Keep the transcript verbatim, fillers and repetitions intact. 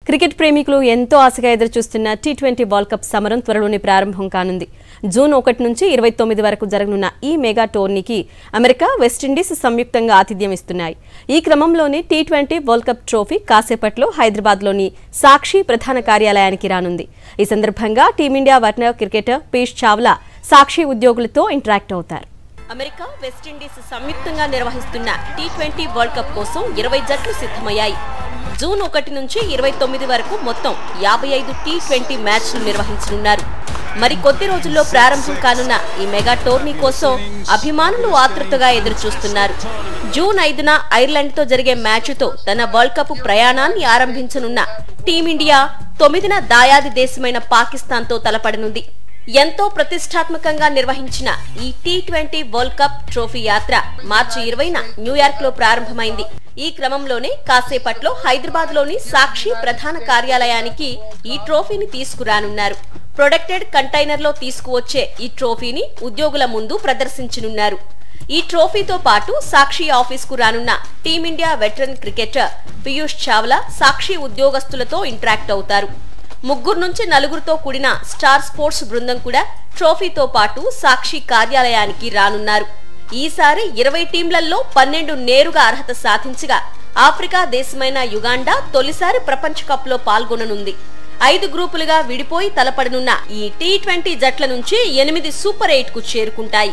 Cricket ప్రేమికులు ఎంతో ఆశగా ఎదురుచూస్తున్న టీ ట్వంటీ వరల్డ్ కప్ సమరం త్వరలోనే ప్రారంభం కానుంది. జూన్ ఒకటి నుంచి ఇరవై తొమ్మిది వరకు జరగనున్న ఈ మెగా టోర్నీకి అమెరికా, వెస్టిండీస్ సంయుక్తంగా ఆతిథ్యం ఇస్తున్నాయి. ఈ క్రమంలోనే T twenty world cup trophy కాసేపట్లో హైదరాబాద్లోని సాక్షి ప్రధాన కార్యాలయానికి రానుంది. ఈ సందర్భంగా టీమిండియా వర్నర్ క్రికెటర్ పీయూష్ చావ్లా సాక్షి ఉద్యోగులతో ఇంటరాక్ట్ అవుతారు. అమెరికా, వెస్టిండీస్ సంయుక్తంగా నిర్వహిస్తున్న టీ ట్వంటీ వరల్డ్ కప్ కోసం ఇరవై జట్లు సిద్ధమయ్యాయి. జూన్ ఒకటి నుంచి ఇరవై తొమ్మిది వరకు మొత్తం యాభై ఐదు టీ ట్వంటీ మ్యాచ్లు నిర్వహించనున్నారు. మరి కొద్ది రోజుల్లో ప్రారంభం కానున్న ఈ మెగా టోర్నీ కోసం అభిమానులు ఆతృతగా ఎదురుచూస్తున్నారు. జూన్ ఐదున ఐర్లాండ్తో జరిగే మ్యాచ్తో తన వరల్డ్ కప్ ప్రయాణాన్ని ఆరంభించనున్న టీమిండియా తొమ్మిదిన దాయాది దేశమైన పాకిస్తాన్తో తలపడనుంది. ఎంతో ప్రతిష్టాత్మకంగా నిర్వహించిన ఈ T twenty world cup trophy యాత్ర మార్చి ఇరవైన న్యూయార్క్ లో ప్రారంభమైంది. ఈ క్రమంలోనే కాసేపట్లో హైదరాబాద్ లోని సాక్షి ప్రధాన కార్యాలయానికి ఈ ట్రోఫీని తీసుకురానున్నారు. ప్రొటెక్టెడ్ కంటైనర్ లో తీసుకువచ్చే ఈ ట్రోఫీని ఉద్యోగుల ముందు ప్రదర్శించనున్నారు. ఈ ట్రోఫీతో పాటు సాక్షి ఆఫీస్ కు రానున్న Team India veteran cricketer Piyush Chawla Sakshi ఉద్యోగస్తులతో ఇంటరాక్ట్ అవుతారు. ముగ్గురు నుంచి నలుగురితో కూడిన స్టార్ స్పోర్ట్స్ బృందం కూడా ట్రోఫీతో పాటు సాక్షి కార్యాలయానికి రానున్నారు. ఈసారి ఇరవై టీంలలో పన్నెండు నేరుగా అర్హత సాధించగా ఆఫ్రికా దేశమైన యుగాండా తొలిసారి ప్రపంచ కప్ లో పాల్గొననుంది. ఐదు గ్రూపులుగా విడిపోయి తలపడనున్న ఈ టీ ట్వంటీ జట్ల నుంచి ఎనిమిది సూపర్ ఎయిట్ కు చేరుకుంటాయి.